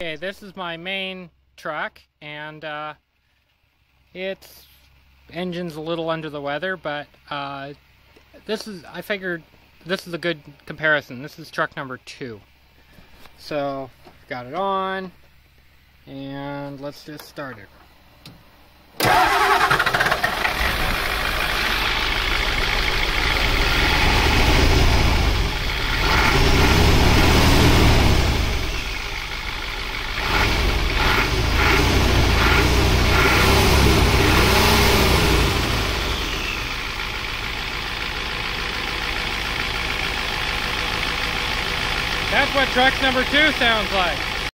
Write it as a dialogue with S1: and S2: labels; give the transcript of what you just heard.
S1: Okay, this is my main truck, and its engine's a little under the weather, but I figured this is a good comparison. This is truck number 2. So, got it on, and let's just start it. That's what truck number 2 sounds like.